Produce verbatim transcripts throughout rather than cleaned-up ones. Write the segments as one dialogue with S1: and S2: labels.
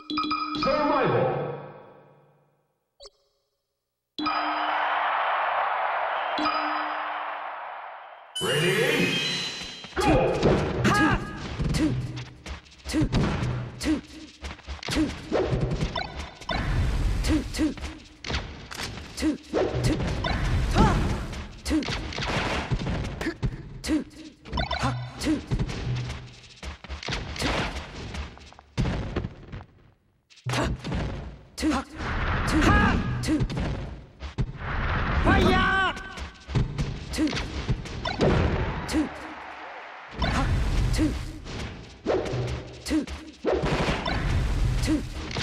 S1: Survival. Ready? Go!
S2: Ha! Two, two, two, two, two, two, two, two, ha! Two, two, ha! Two, two, ha! Two, ha! Two, ha! Two, fire! Two, two, ha! Two. Two, two,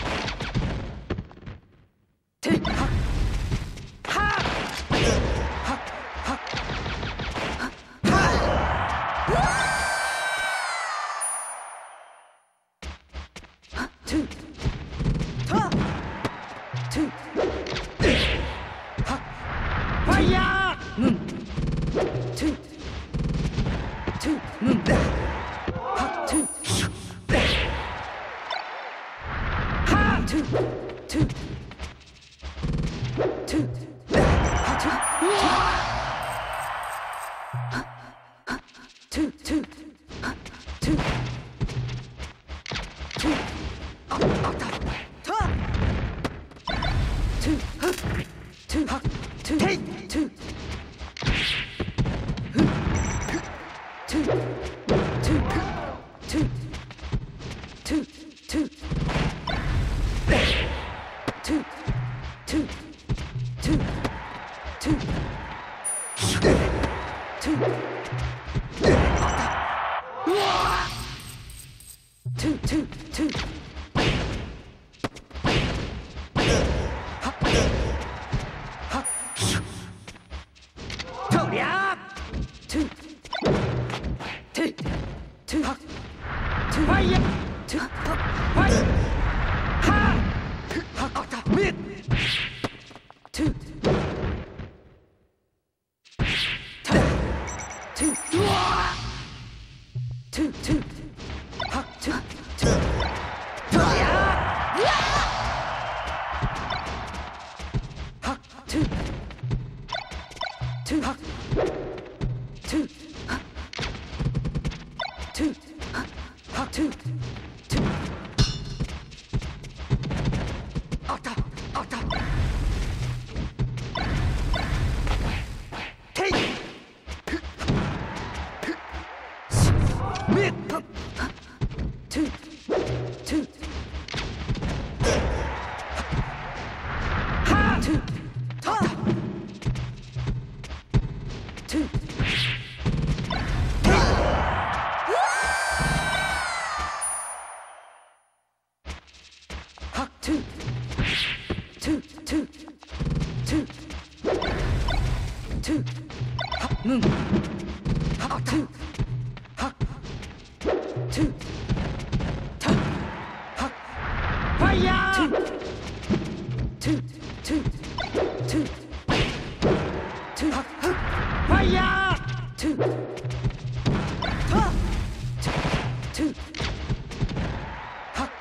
S2: two, ha, ha, ha, ha, ha, two, ha, two, ha, fire, moon, two, two, moon, ha, two. Two, two, two, ha, two, two, two, ha, two, two, up, up, ta, two, ha, two, ha, two, two, two, two, two, two, two, two. Two, two, two, two, two, two, two, two. Ha, ha, two, yeah. Two, two, two, ha, two, fire, two, ha, fire, ha. Mid. Two. Two. Two. Two. Ha. Two. Two. Ha. Two. Two. Ha. Two. Ha. Two. Ha. Two. Two. Out, out, out, out. Take. Mid. Two, two. Ha. Two. Ta. Two. Ha. Two. Two, two, two, two, ha, moon, ha, two, ha, two, ta, ha, fire, two, two, two, two, two, ha, fire, two, ta, two, ha,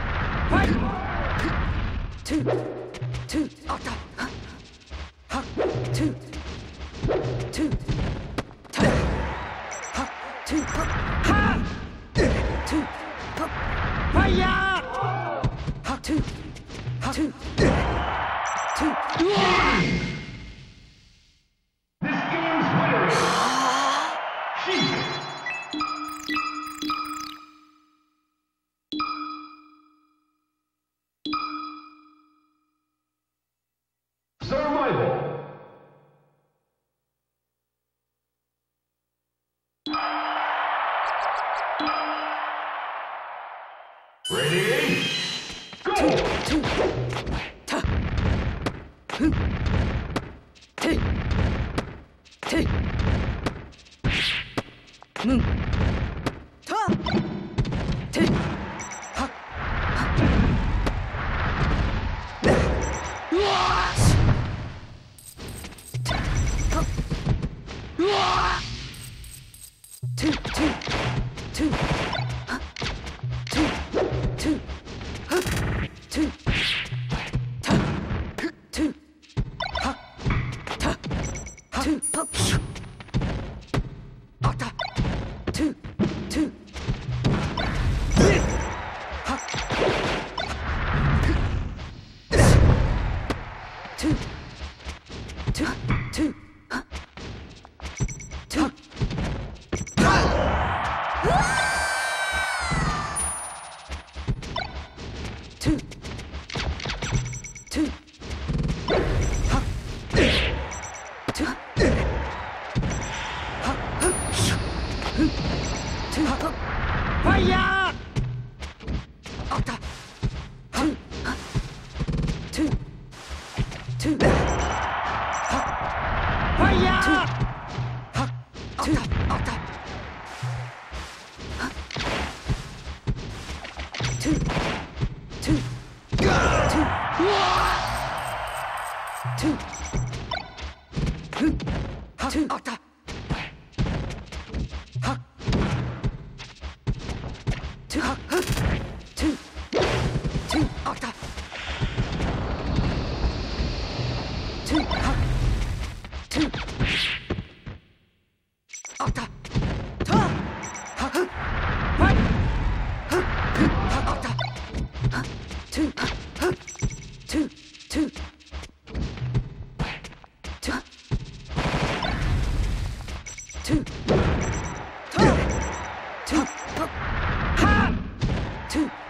S2: fire, two. Two, up, up, ha, ha, two, two, ta, ha, two, ha, ha, two, ha, fire, ha, two, ha, two, two,
S1: This game's winner is Sheik. Survival. Ready? Go!
S2: two, ta, hu, te, te, moon, ta, te, ha, two, two, two, two, two, two, two, two, two, two, two,
S3: Fire!
S2: two, two, two,
S3: Fire!
S2: two, two, two, two, two, two, two, two, two, two, two, two, two, two, two, two, two, two, two,